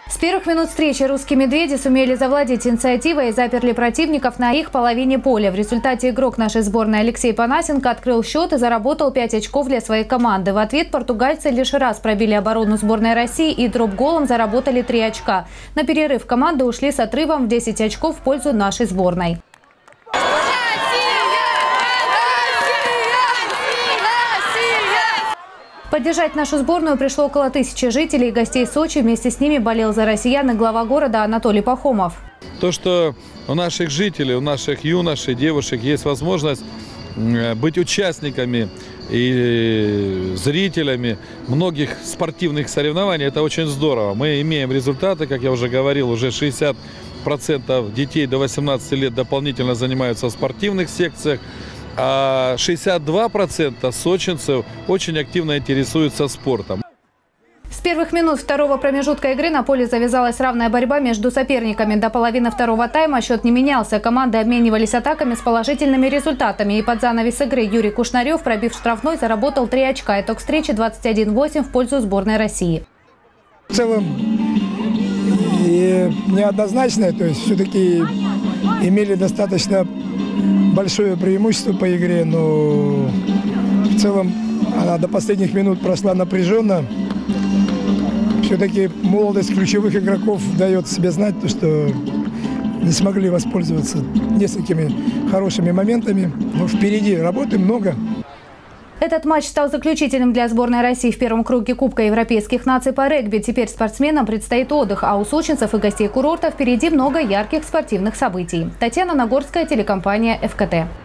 С первых минут встречи русские «Медведи» сумели завладеть инициативой и заперли противников на их половине поля. В результате игрок нашей сборной Алексей Панасенко открыл счет и заработал 5 очков для своей команды. В ответ португальцы лишь раз пробили оборону сборной России и дроп-голом заработали 3 очка. На перерыв команды ушли с отрывом в 10 очков в пользу нашей сборной. Поддержать нашу сборную пришло около 1000 жителей и гостей Сочи. Вместе с ними болел за россиян и глава города Анатолий Пахомов. То, что у наших жителей, у наших юношей, девушек есть возможность быть участниками и зрителями многих спортивных соревнований, это очень здорово. Мы имеем результаты, как я уже говорил, уже 60% детей до 18 лет дополнительно занимаются в спортивных секциях. А 62% сочинцев очень активно интересуются спортом. С первых минут второго промежутка игры на поле завязалась равная борьба между соперниками. До половины второго тайма счет не менялся. Команды обменивались атаками с положительными результатами. И под занавес игры Юрий Кушнарев, пробив штрафной, заработал 3 очка. Итог встречи 21-8 в пользу сборной России. В целом неоднозначно, то есть все-таки имели достаточно большое преимущество по игре, но в целом она до последних минут прошла напряженно. Все-таки молодость ключевых игроков дает себе знать, что не смогли воспользоваться несколькими хорошими моментами. Но впереди работы много. Этот матч стал заключительным для сборной России в первом круге Кубка европейских наций по регби. Теперь спортсменам предстоит отдых, а у сочинцев и гостей курорта впереди много ярких спортивных событий. Татьяна Нагорская, телекомпания ФКТ.